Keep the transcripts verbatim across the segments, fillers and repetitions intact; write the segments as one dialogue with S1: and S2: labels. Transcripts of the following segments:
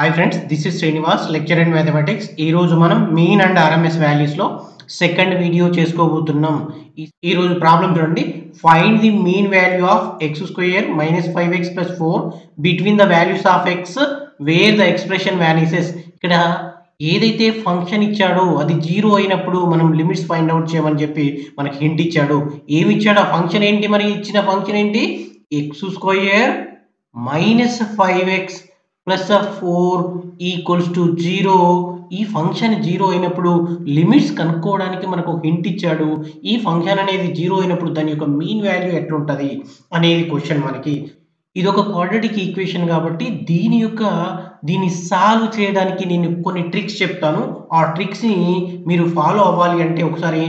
S1: Hi friends, this is Srinivas, lecturer in mathematics. ఈ రోజు మనం మీన్ అండ్ ఆర్ఎంఎస్ వాల్యూస్ లో సెకండ్ వీడియో చేసుకోబోతున్నాం. ఈ రోజు ప్రాబ్లం చూడండి. Find the mean value of X square minus five X plus four between the values of X where the expression vanishes. ఇక్కడ ఏదైతే ఫంక్షన్ ఇచ్చాడో అది జీరో అయినప్పుడు మనం లిమిట్స్ ఫైండ్ అవుట్ చేయమని చెప్పి మనకి హింట్ ఇచ్చాడు. ఏమి ఇచ్చాడు? ఆ ఫంక్షన్ ఏంటి? మరి ఇచ్చిన ఫంక్షన్ ఏంటి? X square minus five X plus four equals to zero. ఈ ఫంక్షన్ జీరో అయినప్పుడు లిమిట్స్ కనుక్కోవడానికి మనకు హింట్ ఇచ్చాడు. ఈ ఫంక్షన్ అనేది జీరో అయినప్పుడు దాని యొక్క మీన్ వాల్యూ ఎట్లుంటుంది అనేది క్వశ్చన్ మనకి. ఇది ఒక క్వాడ్రాటిక్ ఈక్వేషన్ కాబట్టి దీని యొక్క దీన్ని సాల్వ్ చేయడానికి నేను కొన్ని ట్రిక్స్ చెప్తాను. ఆ ట్రిక్స్ని మీరు ఫాలో అవ్వాలి అంటే ఒకసారి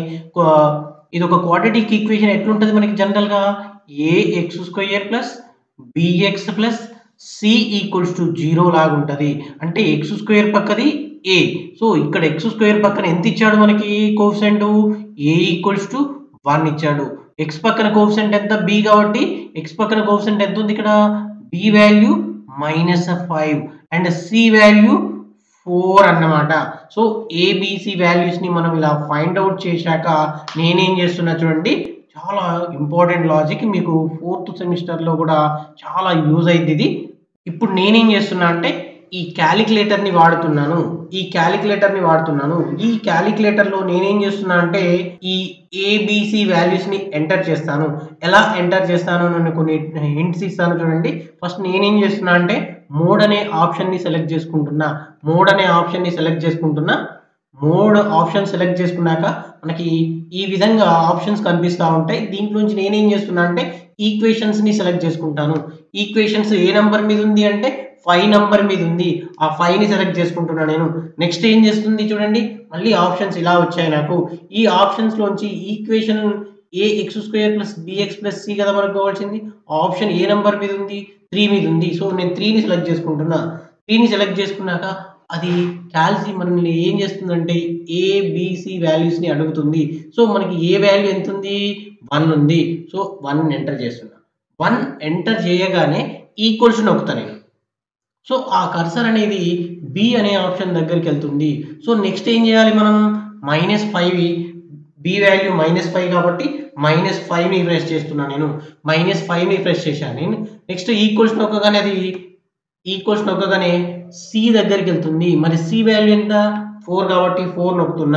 S1: ఇది ఒక క్వాడ్రాటిక్ ఈక్వేషన్ ఎట్లుంటుంది మనకి జనరల్గా A X square plus BX plus C equals to zero లాగా ఉంటుంది. అంటే ఎక్స్ స్క్వేర్ పక్కది ఏ. సో ఇక్కడ ఎక్స్ స్క్వేర్ పక్కన ఎంత ఇచ్చాడు మనకి coefficient? A equals to one ఇచ్చాడు. ఎక్స్ పక్కన కోఎఫిషియంట్ ఎంత? బి కాబట్టి ఎక్స్ పక్కన కోఎఫిషియంట్ ఎంత ఉంది ఇక్కడ? B value minus five and C value four అన్నమాట. సో ఏబిసి వాల్యూస్ ని మనం ఇలా ఫైండ్ అవుట్ చేశాక నేనేం చేస్తున్నా చూడండి, చాలా ఇంపార్టెంట్ లాజిక్, మీకు ఫోర్త్ సెమిస్టర్లో కూడా చాలా యూజ్ అయింది ఇది. ఇప్పుడు నేనేం చేస్తున్నా అంటే ఈ క్యాలిక్యులేటర్ని వాడుతున్నాను ఈ క్యాలిక్యులేటర్ని వాడుతున్నాను ఈ క్యాలిక్యులేటర్లో నేనేం చేస్తున్నా అంటే ఈ ఏబిసి వాల్యూస్ని ఎంటర్ చేస్తాను. ఎలా ఎంటర్ చేస్తాను నేను కొన్ని హింట్స్ ఇస్తాను చూడండి. ఫస్ట్ నేనేం చేస్తున్నా అంటే మోడ్ అనే ఆప్షన్ని సెలెక్ట్ చేసుకుంటున్నా మోడ్ అనే ఆప్షన్ని సెలెక్ట్ చేసుకుంటున్నా మోడ్ ఆప్షన్ సెలెక్ట్ చేసుకున్నాక మనకి ఈ విధంగా ఆప్షన్స్ కనిపిస్తూ ఉంటాయి. దీంట్లోంచి నేనేం చేస్తున్నా అంటే ఈక్వేషన్స్ని సెలెక్ట్ చేసుకుంటాను. ఈక్వేషన్స్ ఏ నెంబర్ మీద ఉంది అంటే ఫైవ్ నెంబర్ మీద ఉంది. ఆ ఫైవ్ని సెలెక్ట్ చేసుకుంటున్నా నేను. నెక్స్ట్ ఏం చేస్తుంది చూడండి, మళ్ళీ ఆప్షన్స్ ఇలా వచ్చాయి నాకు. ఈ ఆప్షన్స్లోంచి equation A X square plus BX plus C కదా మనకు కావాల్సింది. ఆ ఆప్షన్ ఏ నెంబర్ మీద ఉంది? త్రీ మీద ఉంది. సో నేను త్రీని సెలెక్ట్ చేసుకుంటున్నా. త్రీని సెలెక్ట్ చేసుకున్నాక అది క్యాల్సి మనల్ని ఏం చేస్తుందంటే ఏబిసి వాల్యూస్ని అడుగుతుంది. సో మనకి ఏ వాల్యూ ఎంత ఉంది? వన్ ఉంది. సో వన్ ఎంటర్ చేస్తున్నా. వన్ ఎంటర్ చేయగానే ఈక్వల్స్ నొక్కుతా నేను. సో ఆ కర్సర్ అనేది బి అనే ఆప్షన్ దగ్గరికి వెళ్తుంది. సో నెక్స్ట్ ఏం చేయాలి మనం? Minus five, B value minus five కాబట్టి మైనస్ ఫైవ్ని ప్రెస్ చేస్తున్నా నేను. మైనస్ ఫైవ్ని ప్రెస్ చేశాను నేను. నెక్స్ట్ ఈక్వల్స్ నొక్కగానే అది ఈక్వల్స్ నొక్కగానే సి దగ్గరికి వెళ్తుంది. మరి సి వాల్యూ ఎంత? ఫోర్ కాబట్టి ఫోర్ నొక్కుతున్నా.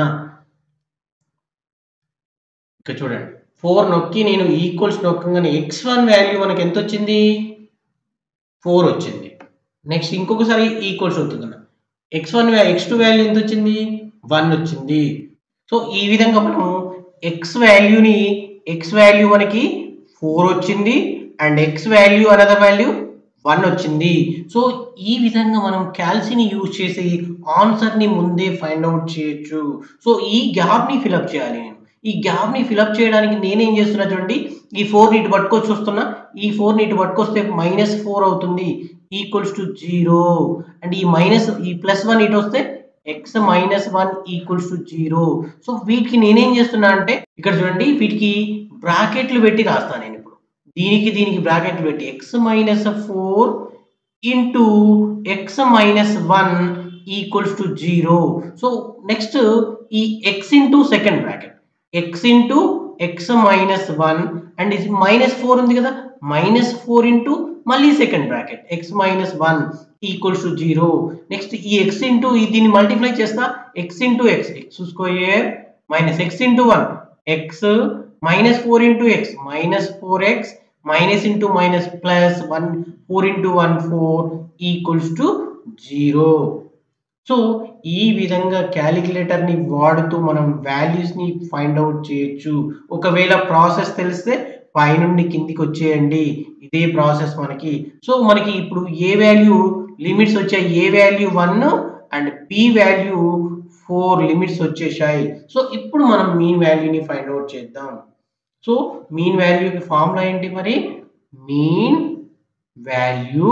S1: ఇక్కడ చూడండి, ఫోర్ నొక్కి నేను ఈక్వల్స్ నొక్కగానే ఎక్స్ వన్ వాల్యూ మనకి ఎంత వచ్చింది? ఫోర్ వచ్చింది. నెక్స్ట్ ఇంకొకసారి ఈక్వల్స్ అవుతుందన్న X one X two value ఎంత వచ్చింది? వన్ వచ్చింది. సో ఈ విధంగా మనం ఎక్స్ వాల్యూని ఎక్స్ వాల్యూ మనకి ఫోర్ వచ్చింది and X value another value one వచ్చింది. సో ఈ విధంగా మనం క్యాల్సిని యూజ్ చేసి ఆన్సర్ని ముందే ఫైండ్ అవుట్ చేయొచ్చు. సో ఈ గ్యాప్ని ఫిలప్ చేయాలి నేను. ఈ గ్యాప్ని ఫిలప్ చేయడానికి నేనేం చేస్తున్నా చూడండి, ఈ ఫోర్ని ఇటు పట్టుకొచ్చి వస్తున్నా. ఈ ఫోర్ని ఇటు పట్టుకొస్తే మైనస్ ఫోర్ అవుతుంది ఈక్వల్స్ టు జీరో. అండ్ ఈ మైనస్ ఈ ప్లస్ వన్ ఇటు వస్తే X minus one equals to zero. So వీటికి నేనేం చేస్తున్నా అంటే ఇక్కడ చూడండి, వీటికి బ్రాకెట్లు పెట్టి రాస్తాను నేను. ఇప్పుడు దీనికి దీనికి బ్రాకెట్లు పెట్టి X minus four into X minus one equals to zero. So next ఈ X into second bracket X into X minus one and ఇది మైనస్ ఫోర్ ఉంది కదా, మైనస్ ఫోర్ ఇంటూ మళ్ళీ second bracket X minus one equals to zero. Next ఈ X into దీన్ని multiply చేస్తా. X into X X square minus X into one X minus four into X minus four X minus into minus plus one four into one four equals to zero. So ఈ విధంగా క్యాలిక్యులేటర్ని వాడుతూ మనం వాల్యూస్ని find out చేయొచ్చు. ఒకవేళ process తెలిస్తే పై నుండి కిందికి వచ్చేయండి, ఇదే ప్రాసెస్ మనకి. సో మనకి ఇప్పుడు ఏ వాల్యూ లిమిట్స్ వచ్చాయి? A value one and B value four limits వచ్చేసాయి. సో ఇప్పుడు మనం మీన్ వాల్యూని ఫైండ్ అవుట్ చేద్దాం. సో మీన్ వాల్యూకి ఫార్ములా ఏంటి మరి? Mean value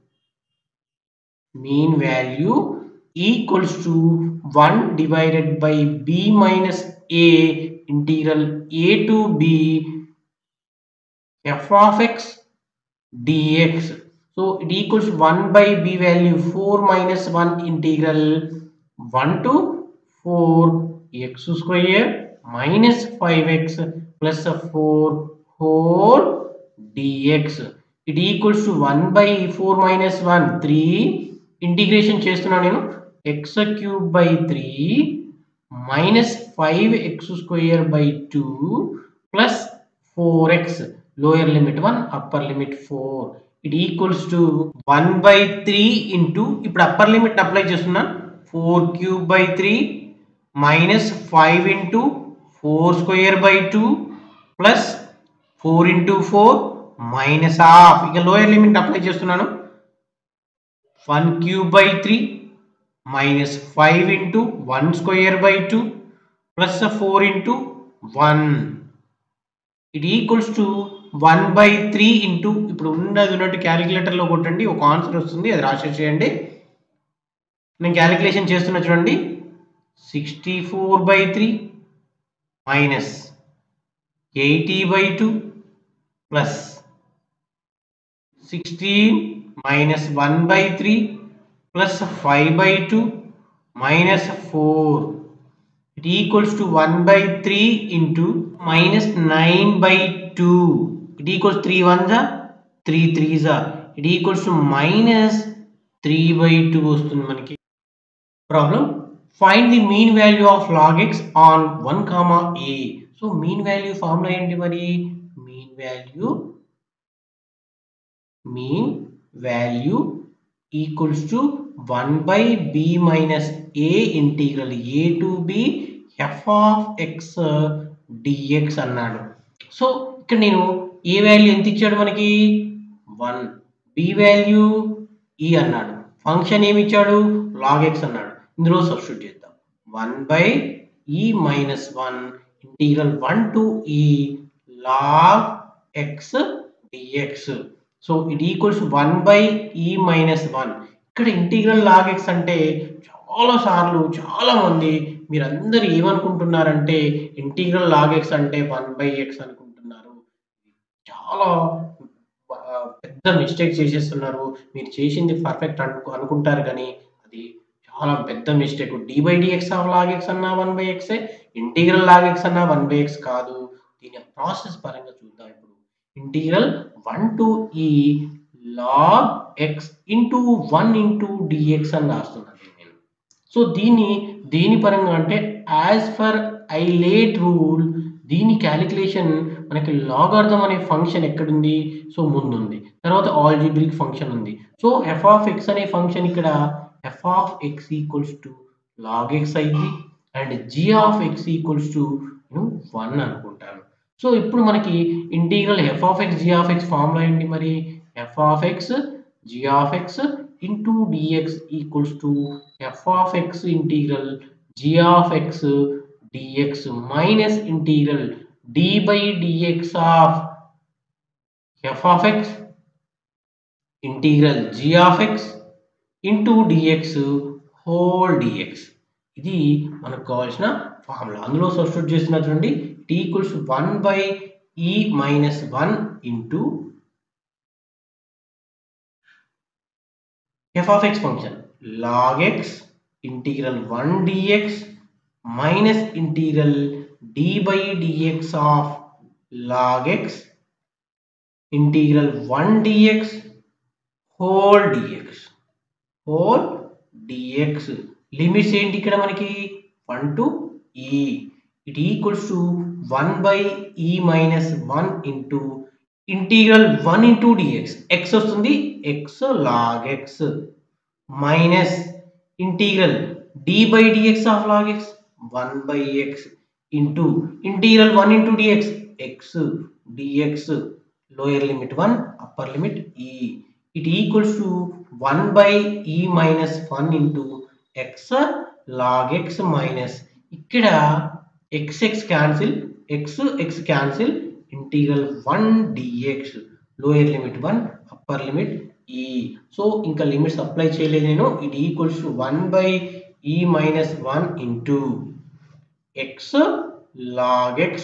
S1: mean value equals to one divided by b minus a integral a to b f of x dx. So it equals one by b value four minus one integral one to four x square minus five x plus four whole dx. It equals to one by four minus one three integration చేస్తున్నా నేను x cube by three minus five x square by two plus four x lower limit one upper limit four. It equals to one by three into ఇప్పుడు upper limit apply చేస్తున్నా four cube by three minus five into four square by two plus four into four minus half. ఇక lower limit apply చేస్తున్నాను one cube by three minus five into one square by two plus four into one. It equals to one by three into ఇప్పుడు ఉన్నది ఉన్నట్టు క్యాలిక్యులేటర్లో కొట్టండి ఒక answer వస్తుంది అది రాసేసేయండి. నేను క్యాలిక్యులేషన్ చేస్తున్నా చూడండి sixty four by three minus eighty by two plus sixteen minus one by three plus five by two minus four. It equals to one by three into minus nine by two. It equals three ones are three threes are. It equals to minus three by two వస్తుంది మనకి. Problem. Find the mean value of log x on one comma a. So mean value formula ఏంటి మరి? Mean value mean value equals to one by b minus a integral a to b f of x dx అన్నాడు. So ఇక్కడ నేను a వాల్యూ ఎంత ఇచ్చాడు మనకి one, b వాల్యూ e అన్నాడు, ఫంక్షన్ ఏమి ఇచ్చాడు log x అన్నాడు. ఇందులో సబ్స్టిట్యూట్ చేద్దాం one by e minus one integral one to e log x dx. So it equals one by e minus one. ఇక్కడ ఇంటిగ్రల్ లాగ్ ఎక్స్ అంటే చాలా సార్లు చాలా మంది మీరందరూ ఏమనుకుంటున్నారంటే ఇంటిగ్రల్ లాగ్ ఎక్స్ అంటే వన్ బై ఎక్స్ అనుకుంటున్నారు. చాలా పెద్ద మిస్టేక్ చేసేస్తున్నారు. మీరు చేసింది పర్ఫెక్ట్ అను అనుకుంటారు కానీ అది చాలా పెద్ద mistake. D by DX of log X అన్నా వన్ బై ఎక్సే, ఇంటిగ్రల్ లాగ్ ఎక్స్ అన్నా వన్ బై ఎక్స్ కాదు. దీని ప్రాసెస్ పరంగా చూద్దాం. ఇప్పుడు integral one to e log x into one into dx అని రాస్తున్నాను నేను. సో దీన్ని దీని పరంగా అంటే యాజ్ ఫర్ ఐలేట్ రూల్ దీని క్యాలిక్యులేషన్ మనకి లాగార్థం అనే ఫంక్షన్ ఎక్కడుంది, సో ముందుంది, తర్వాత ఆల్జీబ్రిక్ ఫంక్షన్ ఉంది. సో ఎఫ్ ఆఫ్ ఎక్స్ అనే ఫంక్షన్ ఇక్కడ F of X equals to log X అయింది and G of X equals to one అనుకుంటాను. సో ఇప్పుడు మనకి integral F of X G of X formula ఏంటి మరి F of X G of X into DX equals to F of X integral G of X DX minus integral D by DX of F of X integral G of X into DX whole DX. ఇది మనకు కావాల్సిన formula. అందులో substitute చేస్తున్నా చూడండి t equals one by e minus one into f of x function log x integral one dx minus integral d by dx of log x integral one dx whole dx whole dx. Limits ఏంటి ఇక్కడ మనకి one to e. It equals to one by e minus one into integral one into dx. X వస్తుంది x log x minus integral d by dx of log x one by x into integral one into dx x dx lower limit one upper limit e. It equals to one by e minus one into x log x minus ఇక్కడ x x cancel, x x cancel, integral one dx lower limit one upper limit e. సో ఇంకా limits apply చేయలేదు నేను. it equals to one by e minus one into x log x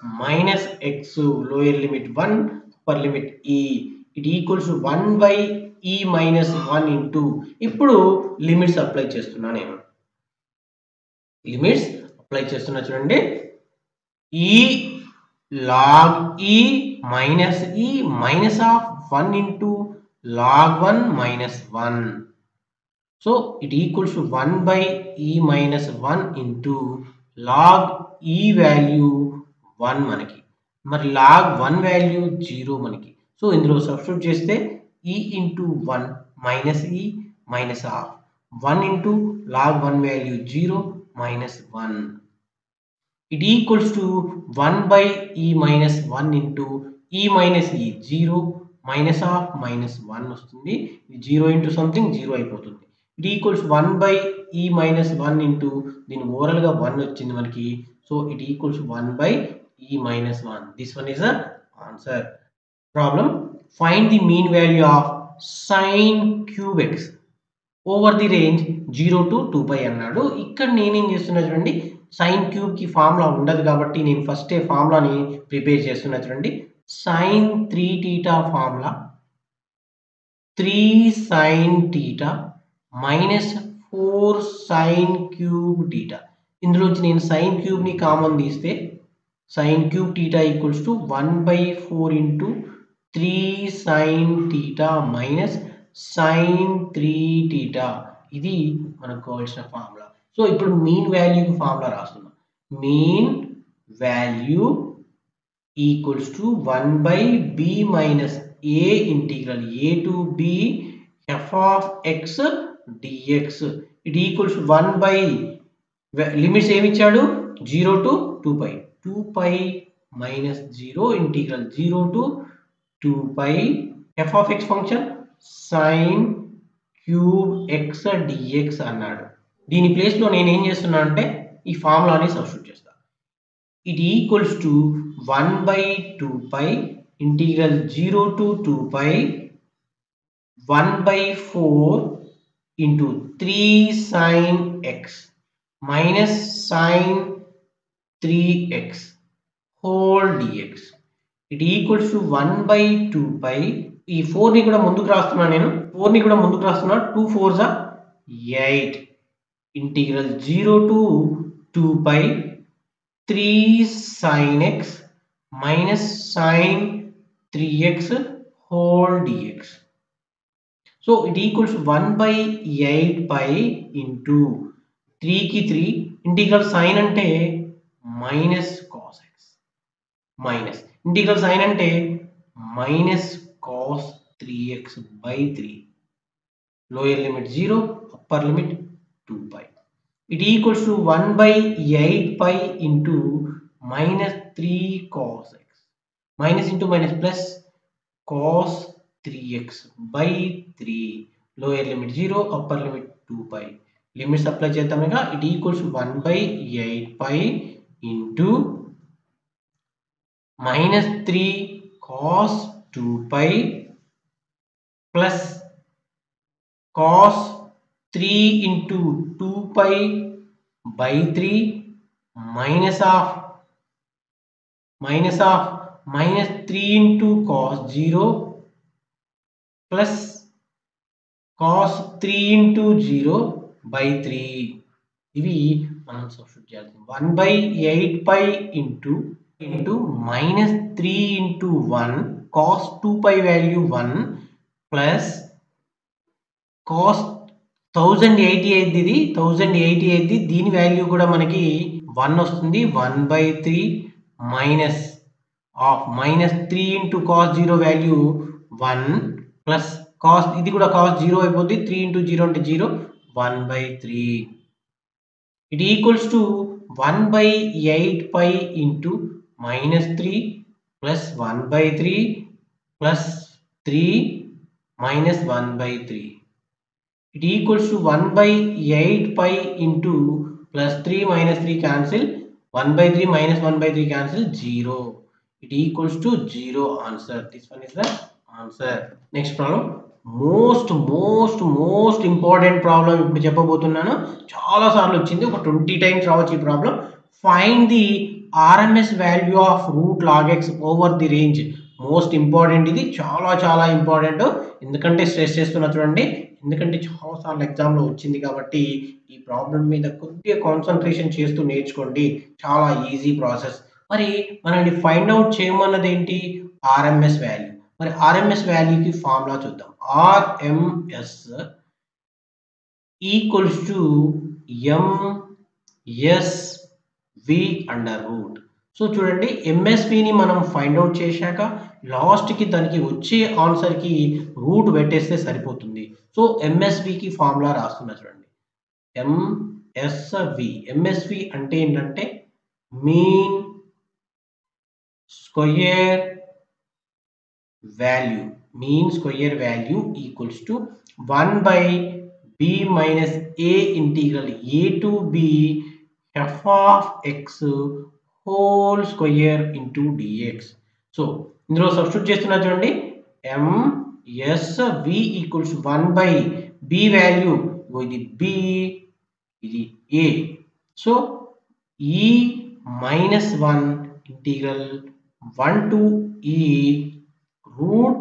S1: minus x lower limit one upper limit e. it equals to one by e minus one into ఇప్పుడు limits apply చేస్తున్నా నేను limits apply చేస్తున్నా చూడండి ఈ log e minus e minus of one into log one minus one. So it equals to one by e minus one into log e value one మనకి మరి log one value zero మనకి సో ఇందులో substitute చేస్తే e into one minus e minus of one into log one value zero minus one. It equals to one by e minus one into e minus e zero minus of minus one వస్తుంది zero into something zero అయిపోతుంది. It equals one by e minus one into దీని overall గా one వచ్చింది మనకి సో it equals one by e minus one. This one is the answer. Problem. Find the mean value of sin cube x over the range zero to two pi అన్నాడు. ఇక్కడ నేనేం చేస్తున్నా చూడండి సైన్ క్యూబ్ కి formula ఉండదు కాబట్టి నేను first ఏ ఫార్ములాని prepare చేస్తున్నా చూడండి sine three theta formula three sine theta minus four sine cube theta ఇందులోంచి నేను సైన్ క్యూబ్ ని కామన్ తీస్తే sine cube theta equals to one by four into three sine theta minus sine three theta ఇది మనకు కావాల్సిన formula so ఇప్పుడు mean value formula రాస్తున్నాం mean value equals to one by B minus A integral A to B F of X DX it equals one by limits ఏమి ఇచ్చాడు zero to two pi two pi minus zero integral zero to two pi F of X function sine cube X DX అన్నాడు దీని place లో నేను ఏం చేస్తున్నా అంటే ఈ ఫార్ములాని సబ్స్టిట్యూట్ చేస్తా it equals to one by two pi integral zero to two pi one by four into three sine X minus sine three X whole DX it equals to one by two pi ఈ four ని కూడా ముందుకు రాస్తున్నా నేను four ని కూడా ముందుకు రాస్తున్నా టూ ఫోర్ జా eight integral zero to two pi three sine X minus sine three X whole DX so it equals one by eight pi into త్రీకి త్రీ ఇంటిగ్రల్ సైన్ అంటే minus cos X minus integral sine అంటే minus cos three X by three lower limit zero upper limit two pi. It equals to one by eight pi into minus three cos x. Minus into minus plus cos three x by three. Lower limit zero, upper limit two pi. Limits apply చేద్దామేగా it equals to one by eight pi into minus three cos two pi plus cos three into two pi by three minus of minus of minus three into cos zero plus cos three into zero by three ఇవి మనం substitute చేయాలి one by eight pi into into minus three into one cos two pi value one plus cos thousand eighty eight ఇది thousand eighty eight దీని value కూడా మనకి one వస్తుంది one by three minus of minus three into cos zero value one plus cos ఇది కూడా cos zero అయిపోద్ది three into zero అంటే zero one by three it equals to one by eight pi into minus three plus one by three plus three minus one by three. It equals to one by eight pi into plus three minus three cancel. one by three minus one by three cancel. zero. It equals to zero answer. This one is the answer. Next problem. Most most most important problem. ఇప్పుడు చెప్పబోతున్నాను చాలా సార్లు వచ్చింది ఒక twenty times రావచ్చు ఈ problem. Find the R M S value of root log x over the range most important, ఇది చాలా చాలా ఇంపార్టెంట్. ఎందుకంటే స్ట్రెస్ చేస్తున్నా చూడండి, ఎందుకంటే చాలా సార్లు ఎగ్జామ్లో వచ్చింది కాబట్టి ఈ ప్రాబ్లం మీద కొద్దిగా కాన్సన్ట్రేషన్ చేస్తూ నేర్చుకోండి. చాలా ఈజీ ప్రాసెస్. మరి మనల్ని ఫైండ్ అవుట్ చేయమన్నది ఏంటి? RMS value. మరి ఆర్ఎంఎస్ వాల్యూకి ఫార్ములా చూద్దాం. RMS equals to MSV under root. So చూడండి, ఎంఎస్విని మనం ఫైండ్ అవుట్ చేశాక లాస్ట్కి దానికి వచ్చే ఆన్సర్కి రూట్ పెట్టేస్తే సరిపోతుంది. సో ఎంఎస్వికి ఫార్ములా రాస్తున్నా చూడండి. ఎంఎస్వి ఎంఎస్వి అంటే ఏంటంటే mean square value. Mean square value equals to one by b minus a integral a to b f of x whole square into dx. So ఇందులో సబ్స్టిట్యూట్ చేస్తున్నా చూడండి. msv equals one by b value, ఇది b, ఇది a. So e minus one integral one to e root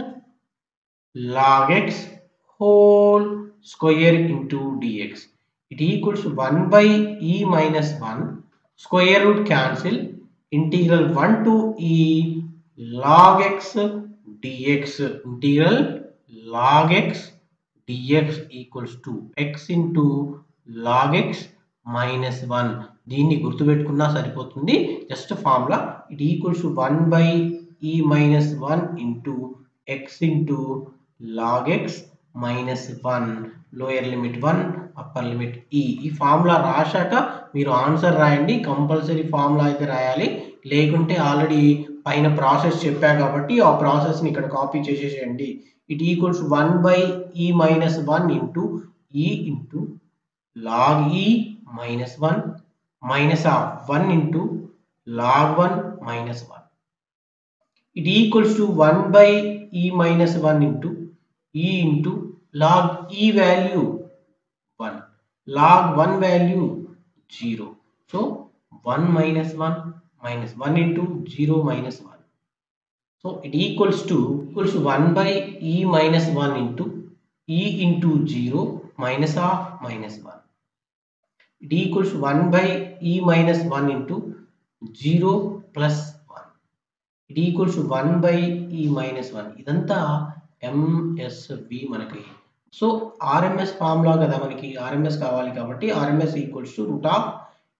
S1: log x whole square into dx. It equals to one by e minus one, square root cancel, integral one to e log x dx. Integral log x dx equals to x into log x minus one. దీన్ని గుర్తుపెట్టుకున్నా సరిపోతుంది, just formula. It equals to one by e minus one into x into log x minus one, lower limit one, upper limit e. ఈ formula రాశాక మీరు answer రాయండి. Compulsory formula అయితే రాయాలి, లేకుంటే ఆల్రెడీ పైన ప్రాసెస్ చెప్పా కాబట్టి ఆ ప్రాసెస్ని ఇక్కడ కాపీ చేసేసేయండి. It equals one by e minus one into e into log e minus one minus of one into log one minus one. It equals to one by e minus one into e into log e value one, log one value zero. So one minus one minus one into zero minus one. So it equals to equals to one by e minus one into e into zero minus of minus one. It equals to one by e minus one into zero plus one. It equals to one by e minus one. ఇదంతా MSV మనకి. So RMS formula కదా, మనకి RMS కావాలి కాబట్టి RMS equals to root of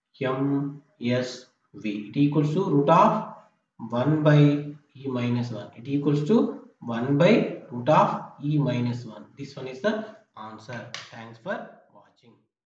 S1: MSV. It equals to root of one by e minus one. It equals to one by root of e minus one. This one is the answer. Thanks for